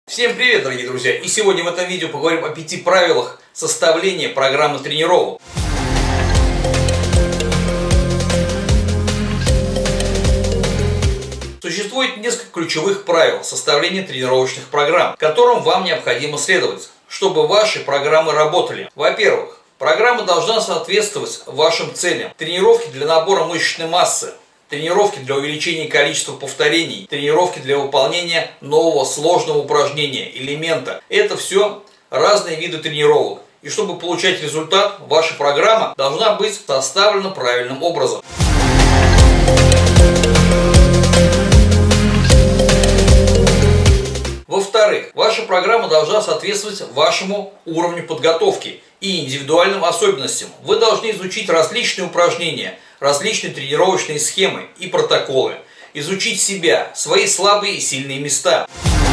Всем привет, дорогие друзья! И сегодня в этом видео поговорим о 5 правилах составления программы тренировок. Существует несколько ключевых правил составления тренировочных программ, которым вам необходимо следовать, чтобы ваши программы работали. Во-первых, программа должна соответствовать вашим целям. Тренировки для набора мышечной массы, тренировки для увеличения количества повторений, тренировки для выполнения нового сложного упражнения, элемента. Это все разные виды тренировок. И чтобы получать результат, ваша программа должна быть составлена правильным образом. Во-вторых, ваша программа должна соответствовать вашему уровню подготовки и индивидуальным особенностям. Вы должны изучить различные упражнения, различные тренировочные схемы и протоколы, изучить себя, свои слабые и сильные места.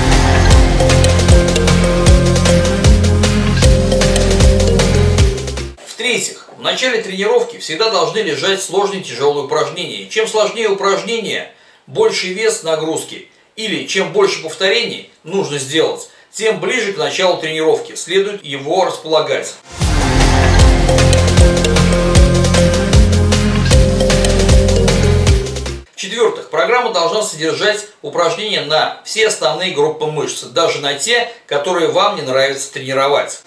В-третьих, в начале тренировки всегда должны лежать сложные и тяжелые упражнения. Чем сложнее упражнение, больше вес нагрузки, или чем больше повторений нужно сделать, тем ближе к началу тренировки следует его располагать. В-четвертых, программа должна содержать упражнения на все основные группы мышц, даже на те, которые вам не нравится тренировать.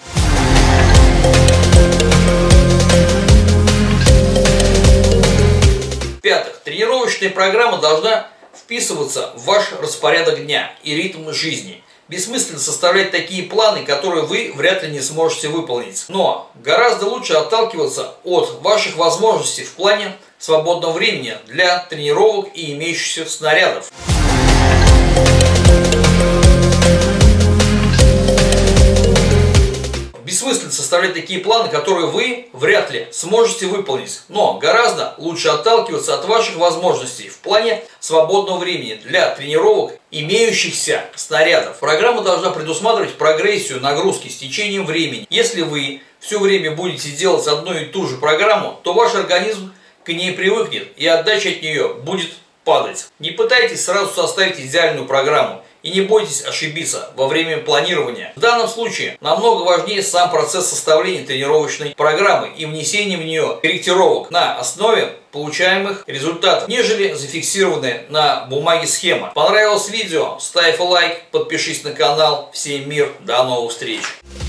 В-пятых, тренировочная программа должна вписываться в ваш распорядок дня и ритм жизни. Бессмысленно составлять такие планы, которые вы вряд ли не сможете выполнить. Но гораздо лучше отталкиваться от ваших возможностей в плане свободного времени для тренировок и имеющихся снарядов. Бессмысленно составлять такие планы, которые вы вряд ли сможете выполнить, но гораздо лучше отталкиваться от ваших возможностей в плане свободного времени для тренировок, имеющихся снарядов. Программа должна предусматривать прогрессию нагрузки с течением времени. Если вы все время будете делать одну и ту же программу, то ваш организм к ней привыкнет и отдача от нее будет падать. Не пытайтесь сразу составить идеальную программу. И не бойтесь ошибиться во время планирования. В данном случае намного важнее сам процесс составления тренировочной программы и внесения в нее корректировок на основе получаемых результатов, нежели зафиксированная на бумаге схема. Понравилось видео? Ставь лайк, подпишись на канал. Всем мир, до новых встреч!